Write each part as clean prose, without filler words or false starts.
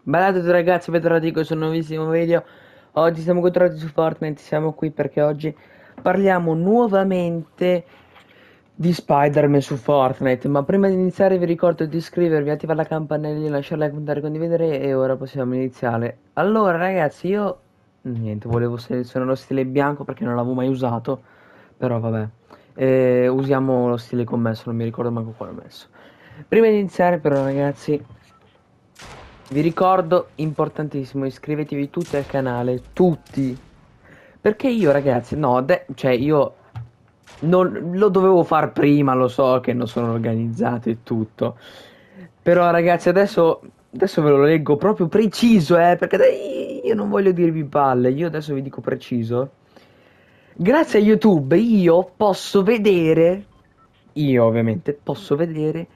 Bella a tutti ragazzi, bentornati in questo nuovissimo video. Oggi siamo tornati su Fortnite, siamo qui perché oggi parliamo nuovamente di Spider-Man su Fortnite. Ma prima di iniziare vi ricordo di iscrivervi, attivare la campanellina, lasciare like, commentare, condividere e ora possiamo iniziare. Allora ragazzi, io niente, volevo selezionare lo stile bianco perché non l'avevo mai usato, però vabbè. Usiamo lo stile commesso, non mi ricordo manco quale ho messo. Prima di iniziare però ragazzi, vi ricordo, importantissimo, iscrivetevi tutti al canale, tutti. Perché io ragazzi, no, cioè io non lo dovevo far prima, lo so che non sono organizzato e tutto. Però ragazzi, adesso ve lo leggo proprio preciso, perché io non voglio dirvi palle, io adesso vi dico preciso. Grazie a YouTube io ovviamente posso vedere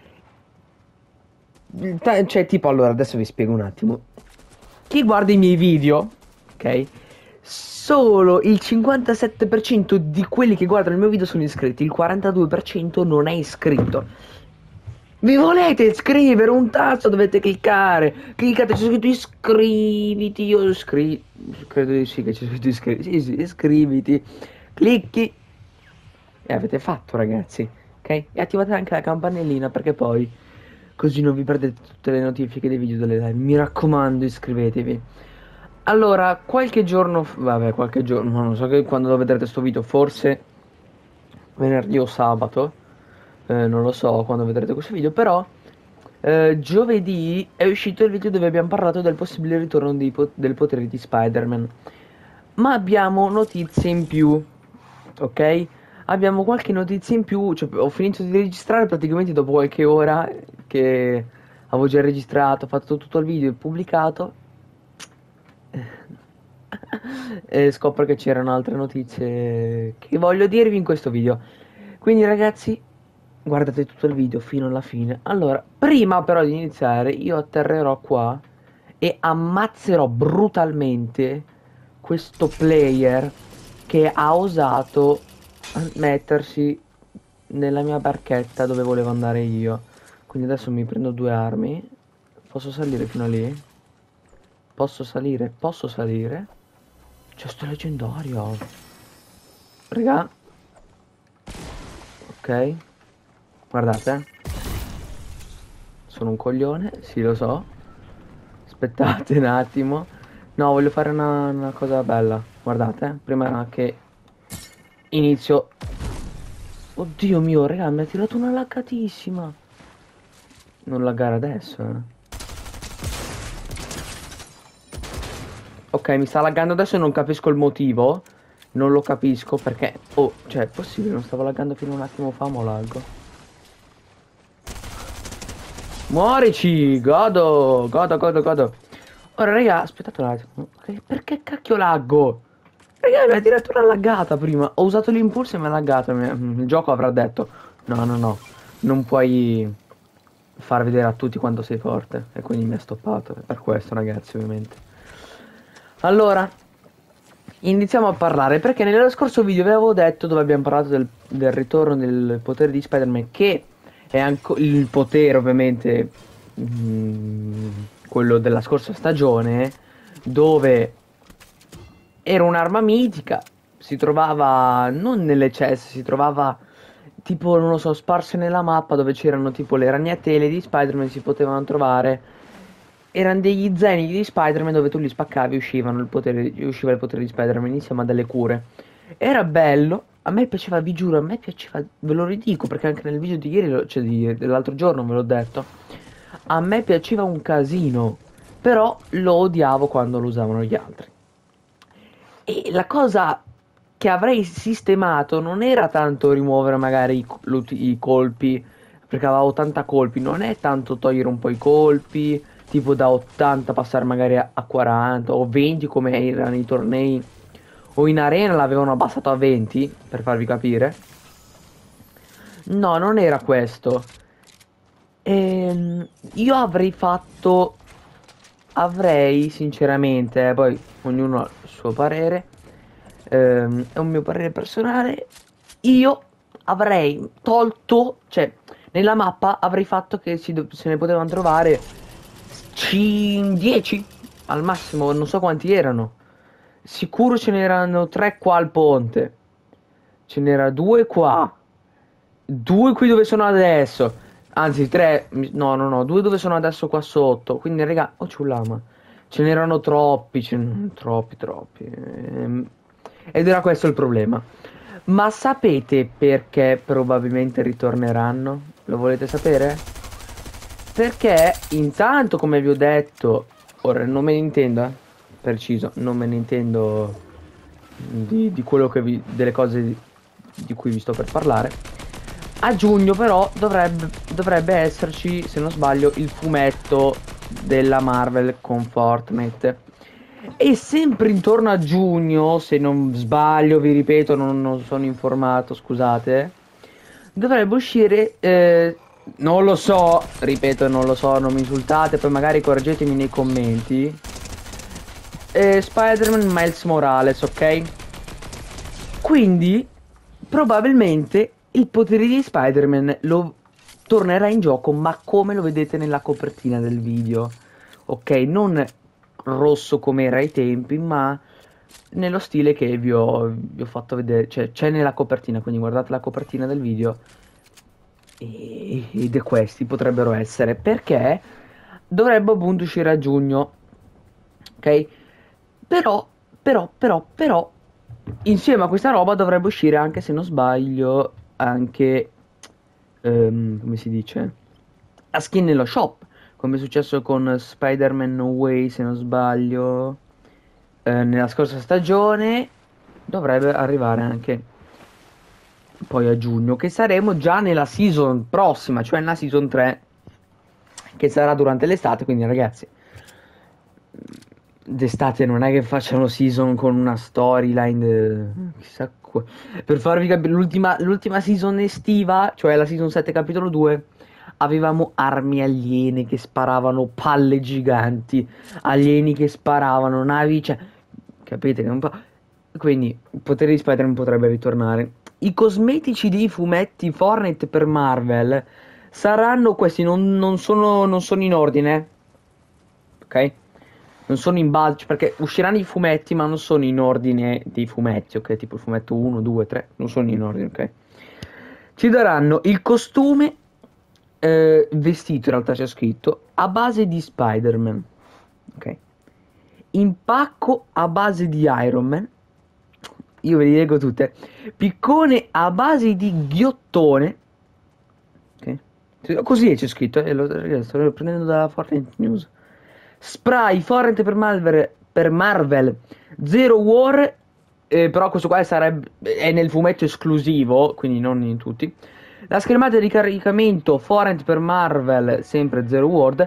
cioè, tipo, allora, adesso vi spiego un attimo. Chi guarda i miei video, ok? Solo il 57% di quelli che guardano il mio video sono iscritti, il 42% non è iscritto. Vi volete iscrivere? Un tasto dovete cliccare. Cliccate, c'è scritto iscriviti. Credo di sì che c'è scritto iscriviti. Sì, sì, iscriviti. Clicchi. E avete fatto, ragazzi. Ok? E attivate anche la campanellina perché poi così non vi perdete tutte le notifiche dei video delle live. Mi raccomando, iscrivetevi. Allora, vabbè, qualche giorno, non so che quando lo vedrete sto video, forse venerdì o sabato, non lo so quando vedrete questo video, però giovedì è uscito il video dove abbiamo parlato del possibile ritorno del potere di Spider-Man. Ma abbiamo notizie in più, ok? Abbiamo qualche notizia in più, cioè ho finito di registrare praticamente dopo qualche ora che avevo già registrato, ho fatto tutto il video e pubblicato. E scopro che c'erano altre notizie che voglio dirvi in questo video. Quindi ragazzi, guardate tutto il video fino alla fine. Allora, prima però di iniziare, io atterrerò qua e ammazzerò brutalmente questo player che ha osato mettersi nella mia barchetta dove volevo andare io. Quindi adesso mi prendo due armi. Posso salire fino a lì? Posso salire? Posso salire? C'è sto leggendario. Raga. Ok. Guardate. Sono un coglione. Sì, lo so. Aspettate un attimo. No, voglio fare una cosa bella. Guardate. Prima che inizio. Oddio mio, raga, mi ha tirato una laggatissima. Non laggare adesso, Ok, mi sta laggando adesso e non capisco il motivo. Non lo capisco perché... Oh, cioè, è possibile, non stavo laggando fino a un attimo fa, ma laggo. Muorici! Godo! Godo, godo, godo. Ora, raga, aspettate un attimo. Perché cacchio laggo? Raga, mi ha tirato una laggata prima. Ho usato l'impulso e mi ha laggato. Il gioco avrà detto... No, no, no. Non puoi far vedere a tutti quanto sei forte. E quindi mi ha stoppato. È per questo, ragazzi, ovviamente. Allora, iniziamo a parlare perché nello scorso video vi avevo detto dove abbiamo parlato del ritorno del potere di Spider-Man che è anche il potere ovviamente quello della scorsa stagione dove era un'arma mitica, si trovava non nelle ceste, si trovava tipo non lo so sparse nella mappa dove c'erano tipo le ragnatele di Spider-Man si potevano trovare. Erano degli zaini di Spider-Man dove tu li spaccavi e usciva il potere di Spider-Man insieme a delle cure. Era bello, a me piaceva, vi giuro, a me piaceva, ve lo ridico perché anche nel video di ieri, cioè dell'altro giorno ve l'ho detto. A me piaceva un casino, però lo odiavo quando lo usavano gli altri. E la cosa che avrei sistemato non era tanto rimuovere magari i colpi, perché aveva 80 colpi, non è tanto togliere un po' i colpi, tipo da 80 passare magari a 40 o 20 come erano i tornei, o in arena l'avevano abbassato a 20, per farvi capire. No, non era questo. Io avrei sinceramente, poi ognuno ha il suo parere, è un mio parere personale, io avrei tolto, cioè nella mappa avrei fatto che se ne potevano trovare 10 al massimo, non so quanti erano. Sicuro ce n'erano 3 qua al ponte. Ce n'era 2 qua. 2 qui dove sono adesso. Anzi, 3. No, no, no. 2 dove sono adesso qua sotto. Quindi, raga, oh ciulama. Ce n'erano troppi. Troppi, troppi. Ed era questo il problema. Ma sapete perché probabilmente ritorneranno? Lo volete sapere? Perché intanto, come vi ho detto, ora non me ne intendo, preciso, non me ne intendo di quello che delle cose di cui vi sto per parlare. A giugno però dovrebbe esserci, se non sbaglio, il fumetto della Marvel con Fortnite. E sempre intorno a giugno, se non sbaglio, vi ripeto, non sono informato, scusate, dovrebbe uscire, non lo so, ripeto, non lo so, non mi insultate, poi magari correggetemi nei commenti. Spider-Man Miles Morales, ok? Quindi, probabilmente il potere di Spider-Man lo tornerà in gioco, ma come lo vedete nella copertina del video, ok? Non rosso come era ai tempi, ma nello stile che vi ho fatto vedere, cioè c'è nella copertina, quindi guardate la copertina del video ed è questi potrebbero essere, perché dovrebbe appunto uscire a giugno, ok? Però, insieme a questa roba dovrebbe uscire anche, se non sbaglio, anche, come si dice, la skin nello shop, come è successo con Spider-Man No Way, se non sbaglio, nella scorsa stagione, dovrebbe arrivare anche poi a giugno, che saremo già nella season prossima, cioè nella season 3, che sarà durante l'estate, quindi ragazzi, d'estate non è che facciano season con una storyline, chissà per farvi capire, l'ultima season estiva, cioè la season 7 capitolo 2, avevamo armi aliene che sparavano palle giganti, alieni che sparavano, navi, cioè, capite che è un po'. Quindi il potere di Spider-Man potrebbe ritornare. I cosmetici dei fumetti Fortnite per Marvel saranno questi, non sono in ordine, ok? Non sono in base, perché usciranno i fumetti, ma non sono in ordine dei fumetti, ok? Tipo il fumetto 1, 2, 3, non sono in ordine, ok? Ci daranno il costume, vestito in realtà c'è scritto, a base di Spider-Man, ok? Impacco a base di Iron Man, io ve li leggo tutte, piccone a base di ghiottone, ok? Così c'è scritto, lo sto prendendo da Fortnite News. Spray Fortnite per Marvel Zero War, però questo qua è nel fumetto esclusivo, quindi non in tutti. La schermata di caricamento Fortnite per Marvel, sempre Zero War.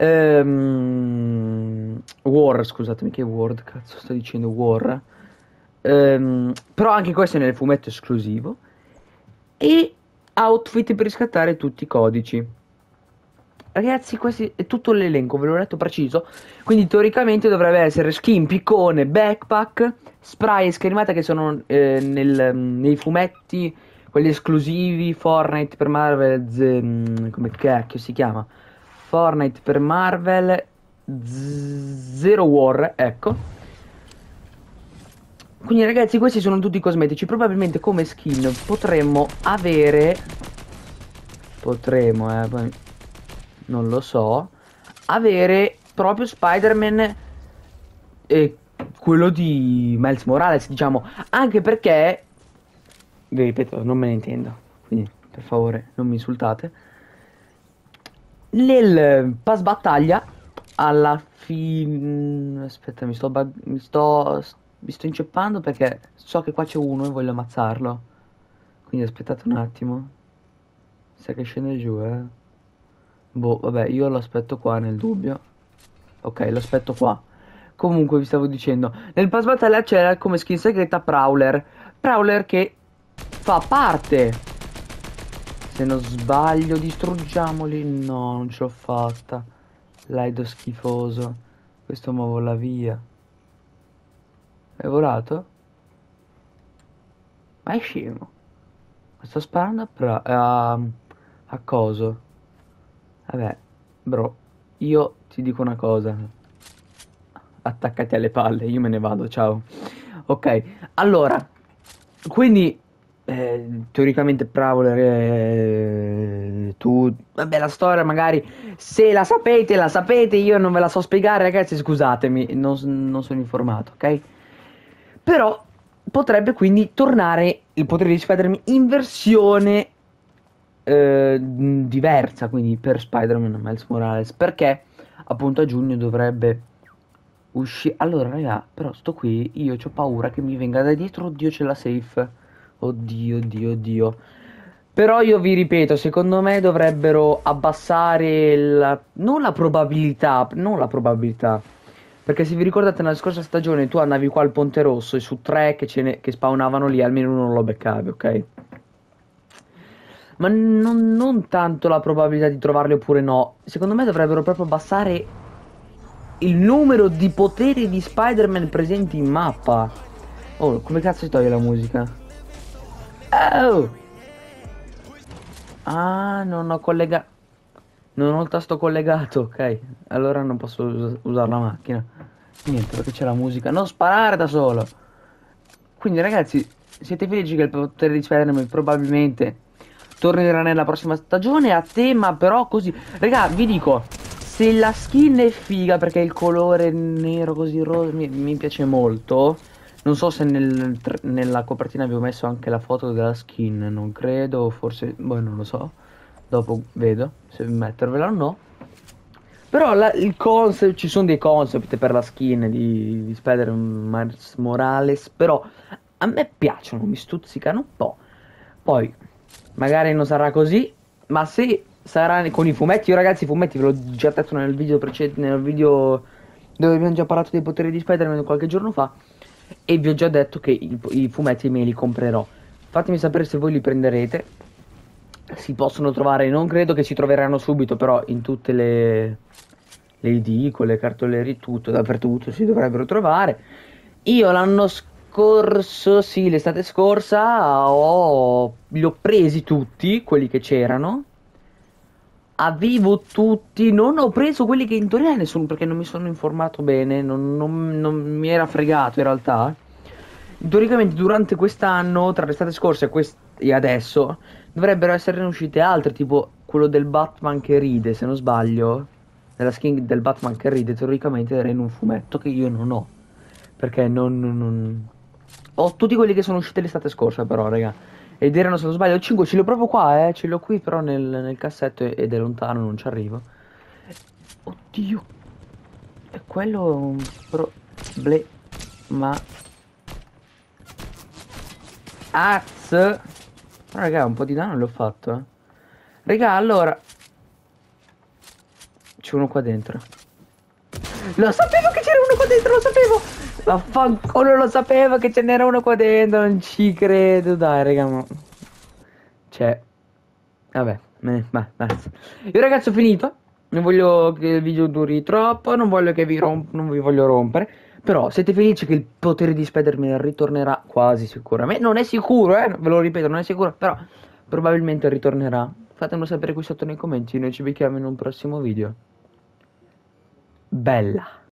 War, scusatemi, che Word, cazzo sto dicendo War. Però anche questo è nel fumetto esclusivo. E outfit per riscattare tutti i codici. Ragazzi, questo è tutto l'elenco, ve l'ho letto preciso. Quindi teoricamente dovrebbe essere skin, piccone, backpack, spray e schermata che sono nei fumetti, quelli esclusivi, Fortnite per Marvel, come cacchio si chiama? Fortnite per Marvel, Zero War, ecco. Quindi ragazzi, questi sono tutti cosmetici. Probabilmente come skin potremo, poi non lo so, avere proprio Spider-Man, quello di Miles Morales, diciamo, anche perché, vi ripeto, non me ne intendo, quindi per favore non mi insultate. Nel pass battaglia, alla fine, aspetta, mi sto inceppando perché so che qua c'è uno e voglio ammazzarlo, quindi aspettate un attimo, sa che scende giù, eh. Boh, vabbè, io lo aspetto qua nel dubbio. Ok, lo aspetto qua. Comunque, vi stavo dicendo, nel pass battaglia c'era come skin segreta Prowler. Prowler che fa parte, se non sbaglio, distruggiamoli. No, non ce l'ho fatta. Laido schifoso. Questo mo vola via. È volato? Ma è scemo. Sto sparando a coso. Vabbè, bro. io ti dico una cosa. Attaccati alle palle, io me ne vado, ciao. Ok, allora, quindi teoricamente Prowler, tu, vabbè, la storia magari se la sapete, io non ve la so spiegare, ragazzi, scusatemi, non sono informato, ok? Però potrebbe quindi tornare il potere di Spider-Man in versione diversa, quindi per Spider-Man Miles Morales, perché appunto a giugno dovrebbe uscire. Allora, raga, però sto qui, io ho paura che mi venga da dietro, oddio c'è la safe. Oddio, oddio, oddio. Però io vi ripeto, secondo me dovrebbero abbassare non la probabilità, non la probabilità. Perché se vi ricordate nella scorsa stagione tu andavi qua al Ponte Rosso e su tre che spawnavano lì almeno uno lo beccavi, ok? Ma non tanto la probabilità di trovarli oppure no. Secondo me dovrebbero proprio abbassare il numero di poteri di Spider-Man presenti in mappa. Oh, come cazzo si toglie la musica? Oh! Ah, non ho collegato. Non ho il tasto collegato, ok. Allora non posso usare la macchina. Niente, perché c'è la musica. Non sparare da solo. Quindi ragazzi, siete felici che il potere di Spider-Man probabilmente tornerà nella prossima stagione a tema però così. Raga, vi dico, se la skin è figa perché il colore nero così rosa mi piace molto. Non so se nella copertina avevo messo anche la foto della skin, non credo, forse, boh, non lo so. Dopo vedo se mettervela o no. Però il concept, ci sono dei concept per la skin di Spider-Man Miles Morales, però a me piacciono, mi stuzzicano un po'. Poi, magari non sarà così, ma se sarà con i fumetti, io ragazzi i fumetti ve l'ho già detto nel video precedente, nel video dove abbiamo già parlato dei poteri di Spider-Man qualche giorno fa, e vi ho già detto che i fumetti me li comprerò. Fatemi sapere se voi li prenderete. Si possono trovare, non credo che si troveranno subito, però in tutte le edicole, cartolerie, tutto, dappertutto si dovrebbero trovare. Io l'anno scorso, sì, l'estate scorsa, li ho presi tutti, quelli che c'erano. Avevo tutti, non ho preso quelli che in teoria nessuno, perché non mi sono informato bene, non mi era fregato in realtà. Teoricamente durante quest'anno, tra l'estate scorsa e adesso, dovrebbero essere uscite altre, tipo quello del Batman che ride, se non sbaglio. Nella skin del Batman che ride, teoricamente era in un fumetto che io non ho. Perché ho tutti quelli che sono usciti l'estate scorsa, però, raga. Ed erano, se non sbaglio, 5, ce li ho proprio qua, ce li ho qui, però nel cassetto ed è lontano, non ci arrivo. Oddio. E quello è un problema. Az. Però, raga, un po' di danno l'ho fatto, eh. Raga, allora. C'è uno qua dentro. Lo sapevo che c'era uno qua dentro, lo sapevo! Vaffanculo, lo sapevo che ce n'era uno qua dentro, non ci credo, dai, raga, ma... Cioè... Vabbè, basta. Io ragazzi ho finito. Non voglio che il video duri troppo, non voglio che non vi voglio rompere. Però siete felici che il potere di Spider-Man ritornerà quasi sicuramente. Non è sicuro, ve lo ripeto, non è sicuro, però probabilmente ritornerà. Fatemelo sapere qui sotto nei commenti, noi ci becchiamo in un prossimo video. Bella.